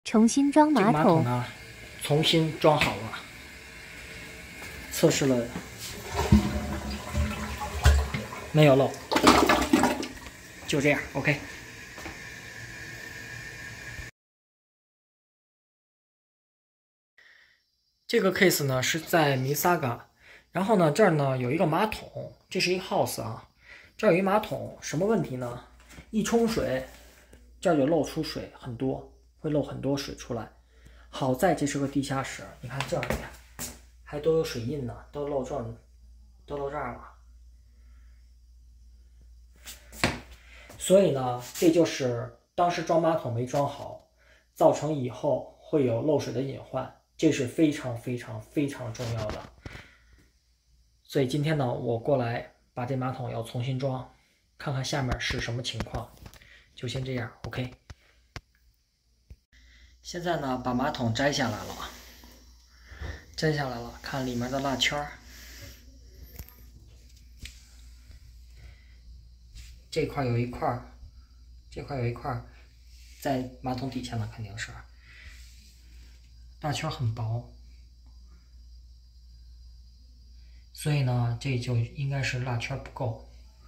重新装马这个马桶桶。 呢，重新装好了，测试了，没有漏，就这样 ，OK。这个 case 呢是在弥撒嘎，然后呢这儿呢有一个马桶，这是一个 house 啊，这儿有一马桶，什么问题呢？一冲水，这儿就漏出水很多，会漏很多水出来。好在这是个地下室，你看这儿还都有水印呢，都漏这儿了。所以呢，这就是当时装马桶没装好，造成以后会有漏水的隐患。这是非常非常非常重要的，所以今天呢，我过来把这马桶要重新装，看看下面是什么情况，就先这样 ，OK。现在呢，把马桶摘下来了，看里面的蜡圈儿，这块有一块，这块有一块，在马桶底下呢，肯定是。蜡圈很薄，所以呢，这就应该是蜡圈不够。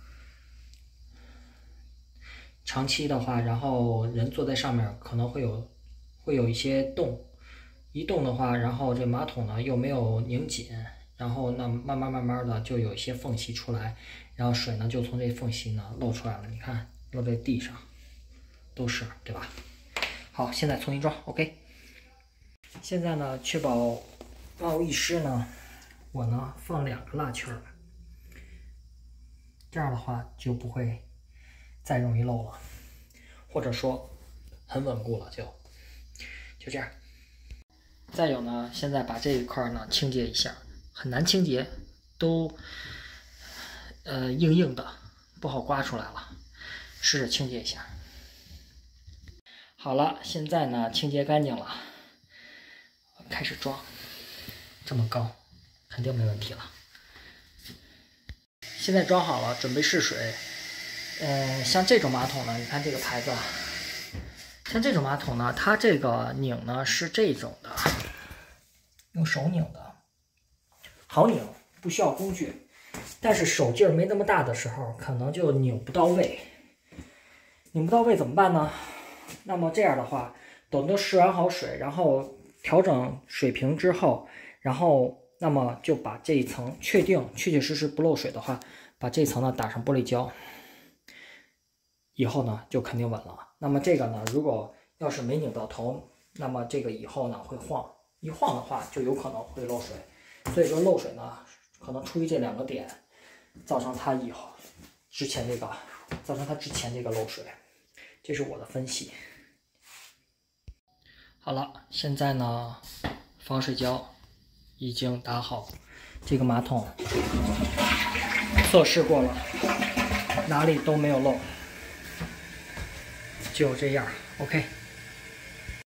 长期的话，然后人坐在上面可能会有一些动，一动的话，然后这马桶呢又没有拧紧，然后那慢慢的就有一些缝隙出来，然后水呢就从这缝隙呢漏出来了。你看漏在地上，都是对吧？好，现在重新装 ，OK。现在呢，确保万无一失呢，我呢放2个蜡圈，这样的话就不会再容易漏了，或者说很稳固了，就这样。再有呢，现在把这一块呢清洁一下，很难清洁，都硬硬的，不好刮出来了，试着清洁一下。好了，现在呢清洁干净了。开始装，这么高，肯定没问题了。现在装好了，准备试水。像这种马桶呢，你看这个牌子，像这种马桶呢，它这个拧呢是这种的，用手拧的，好拧，不需要工具。但是手劲儿没那么大的时候，可能就拧不到位。拧不到位怎么办呢？那么这样的话，等到试完好水，然后调整水平之后，然后那么就把这一层确实不漏水的话，把这层呢打上玻璃胶，以后呢就肯定稳了。那么这个呢，如果要是没拧到头，那么这个以后呢会晃，一晃的话就有可能会漏水。所以说漏水呢，可能出于这2个点，造成它之前这个漏水，这是我的分析。好了，现在呢，防水胶已经打好，这个马桶测试过了，哪里都没有漏，就这样 ，OK。